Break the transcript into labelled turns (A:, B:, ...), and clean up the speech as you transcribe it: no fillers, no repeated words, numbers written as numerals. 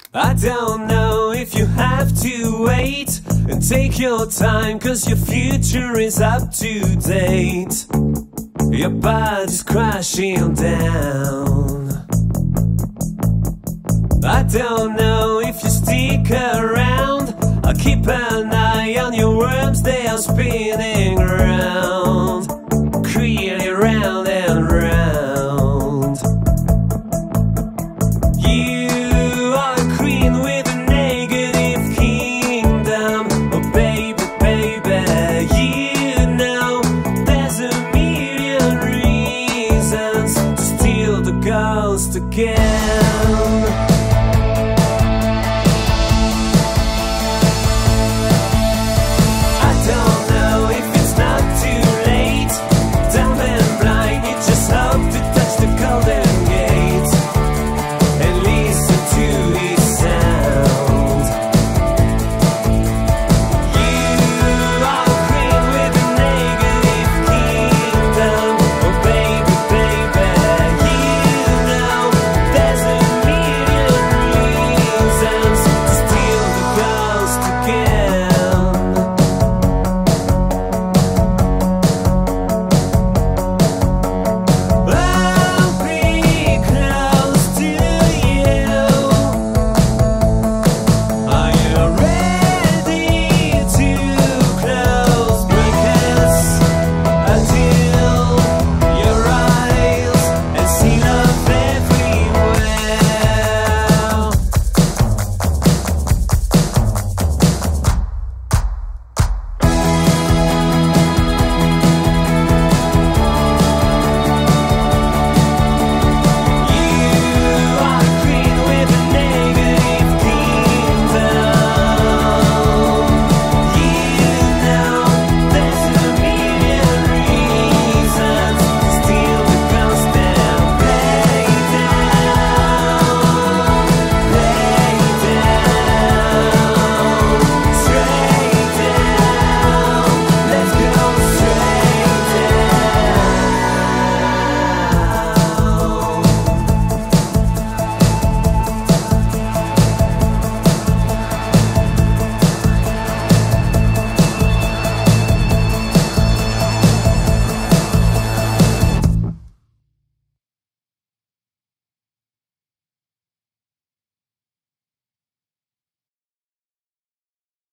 A: I don't know if you have to wait and take your time, 'cause your future is up to date. Your body's crashing down. I don't know if you stick around. I'll keep an eye on your worms, they are spinning around, really round and round. You are a queen with a negative kingdom. Oh baby, baby, you know there's a million reasons to steal the ghost again.